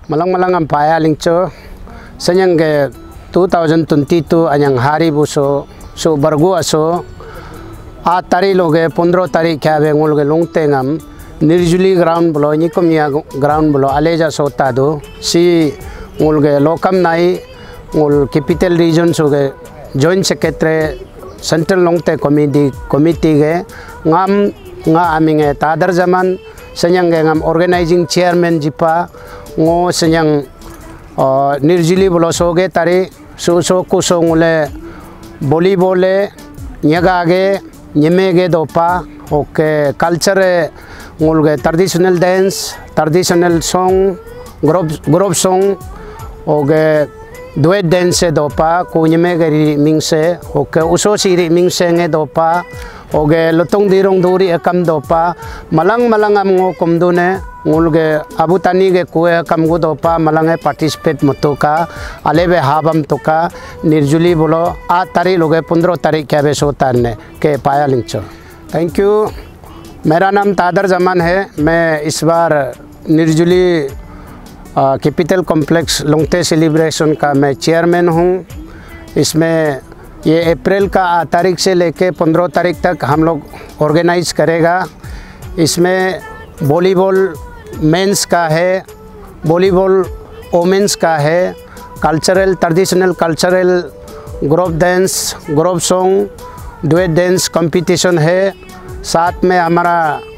malang am paya lingcho senyang ke 2022 anyang hari buso so bargu aso a tari loge 15 tarik kya be ngol ge Longte ngam Nirjuli ground बोलो निकोमिया ground बोलो अलेजा सोता दो सी ngol ge lokam nai ngol capital region so ge joint secretary central Longte committee ge ngam nga aminge tadar zaman senyang ge ngam organizing chairman jipa ngo senyang Nirjuli बोलो सो ge tari so kuso ngole volleyball nyaga ge nyeme ge dopa oke culture ngolge traditional dance, traditional song, group song, oge duet dance dopa, kunyeme geri mingse, oke uso siri mingse nge dopa, oge lotong dirong duri ekam dopa, malang am ngo komdune, ngolge abutani ge kue ekam go dopa, malange participate motoka, alebe habam toka, Nirjuli बोलो आ तारी लोगे 15 तारीख क्या बेसो तारने के पाया लिंचो। Thank you. मेरा नाम तादर जमान है। मैं इस बार Nirjuli capital complex Longte celebration का मैं चेयरमैन हूँ। इसमें ये अप्रैल का तारीख से लेके 15 तारीख तक हम लोग ऑर्गेनाइज करेगा। इसमें वॉलीबॉल मेंस का है, वॉलीबॉल वोमेंस का है, cultural traditional cultural group dance, group song, duet dance competition है। साथ में हमारा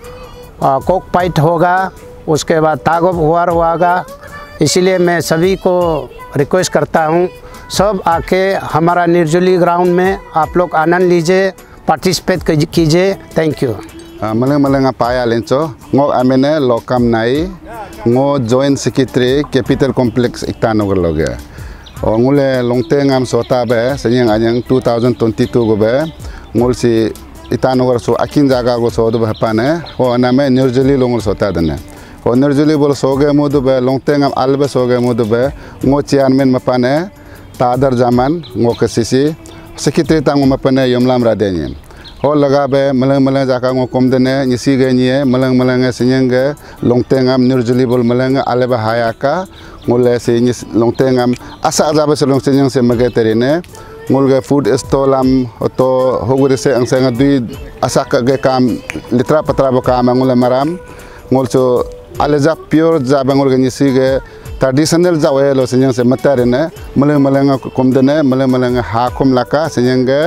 कोक फाइट होगा, उसके बाद टग ऑफ वार होगा। इसीलिए मैं सभी को रिक्वेस्ट करता हूँ सब आके हमारा निर्जुली ग्राउंड में आप लोग आनंद लीजिए, पार्टिसिपेट कीजिए। Thank you. मलंग पाया लेंचो ngो amene lokam nai ngo joint secretary capital complex iktanogor loge ngule Longte ngam sota be senyang anyang 2022 go be ngol si Itanagar सो अकिन जागा को सो दो बहपाने हो नामे निर्जुली लोंगल सोता दने हो निर्जुली बोल सोगे मुदु बे Longte ngam albe सोगे मुदु बे ngो चेयरमैन मपाने तादर जामान ngो कसिसी सेक्रेटरी तांगो मपाने यमलाम रादेनियन हो लगा बे मलंग जाका ngो कम दने निसी गे निये मलंग सिन्यंगे Longte ngam निर्जुली बोल मलंग आलेबे हायाका ngole si Longte ngam asa जाबे से लोंग सिन्यंग से मगे तेरेने ngolge food stolam oto hogure se ang sanga dui asak ge kam litra patra bo kam ngole maram ngolso aleja pure ja bangol ge nisi ge traditional ja welo senyang se matarene maleng komdene maleng ha kom laka senyang ge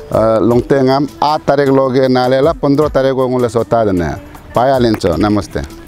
Longte ngam 8 तारीख लोगे नालेला 15 तारीख को ngole sota dene paya lencho। नमस्ते।